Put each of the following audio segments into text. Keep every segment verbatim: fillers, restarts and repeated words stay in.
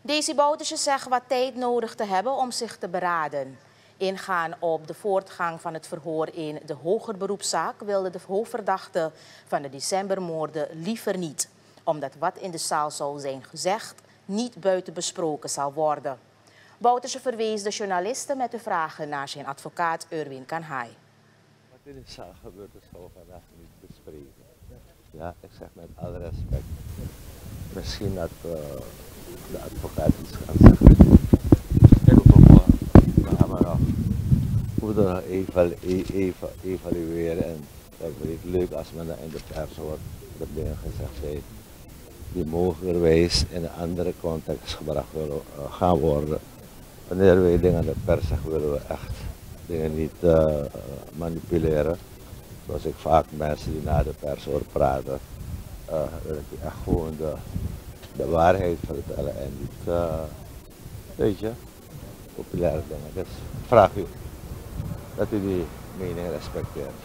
Daisy Bouterse zegt wat tijd nodig te hebben om zich te beraden. Ingaan op de voortgang van het verhoor in de hoger beroepszaak wilde de hoofdverdachte van de decembermoorden liever niet, omdat wat in de zaal zou zijn gezegd niet buiten besproken zal worden. Bouterse verwees de journalisten met de vragen naar zijn advocaat Erwin Kanhai. Wat in de zaal gebeurt, dat zal vandaag niet bespreken. Ja, ik zeg met alle respect. Misschien dat uh, de advocaat iets kan zeggen. Ik hoop wel, we gaan maar af. We moeten nog even, even evalueren en dat vind ik leuk als men dan in de pers hoort dat dingen gezegd zijn die mogelijkerwijs in een andere context gebracht willen uh, gaan worden. Wanneer wij dingen aan de pers zeggen, willen we echt dingen niet uh, manipuleren. Zoals ik vaak mensen die naar de pers hoor praten, uh, wil ik echt gewoon de, de waarheid vertellen en niet, uh, weet je, populaire dingen. Dus vraag u dat u die mening respecteert.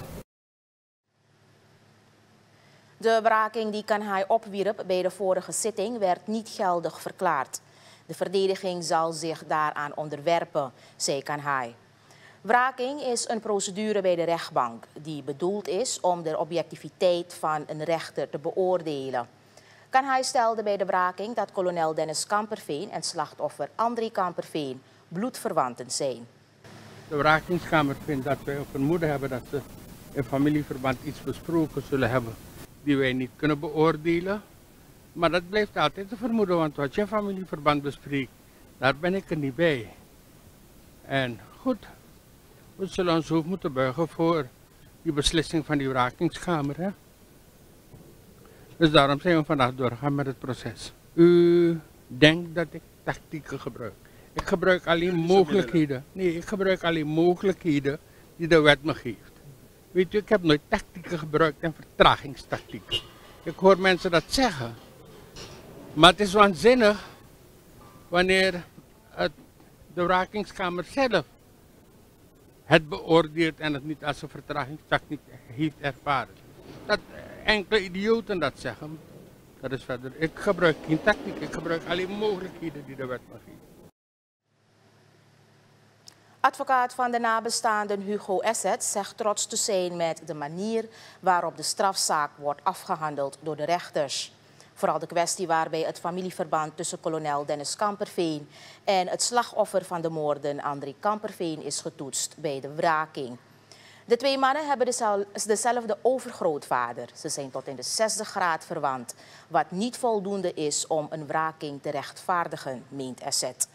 De wraking die Kanhai opwierp bij de vorige zitting werd niet geldig verklaard. De verdediging zal zich daaraan onderwerpen, zei Kanhai. Wraking is een procedure bij de rechtbank die bedoeld is om de objectiviteit van een rechter te beoordelen. Kanhai stelde bij de wraking dat kolonel Dennis Kamperveen en slachtoffer André Kamperveen bloedverwanten zijn. De wrakingskamer vindt dat wij een vermoeden hebben dat ze in familieverband iets besproken zullen hebben die wij niet kunnen beoordelen. Maar dat blijft altijd een vermoeden, want wat je familieverband bespreekt, daar ben ik er niet bij. En goed, we zullen ons hoofd moeten buigen voor die beslissing van die wrakingskamer. Hè? Dus daarom zijn we vandaag doorgegaan met het proces. U denkt dat ik tactieken gebruik. Ik gebruik alleen mogelijkheden. Nee, ik gebruik alleen mogelijkheden die de wet me geeft. Weet u, ik heb nooit tactieken gebruikt en vertragingstactieken. Ik hoor mensen dat zeggen. Maar het is waanzinnig wanneer het, de wrakingskamer zelf het beoordeelt en het niet als een vertragingstactiek heeft ervaren. Dat enkele idioten dat zeggen, dat is verder. Ik gebruik geen tactiek, ik gebruik alleen mogelijkheden die de wet me geeft. Advocaat van de nabestaanden Hugo Esset zegt trots te zijn met de manier waarop de strafzaak wordt afgehandeld door de rechters. Vooral de kwestie waarbij het familieverband tussen kolonel Dennis Kamperveen en het slachtoffer van de moorden André Kamperveen is getoetst bij de wraking. De twee mannen hebben dezelfde overgrootvader. Ze zijn tot in de zesde graad verwant, wat niet voldoende is om een wraking te rechtvaardigen, meent Esset.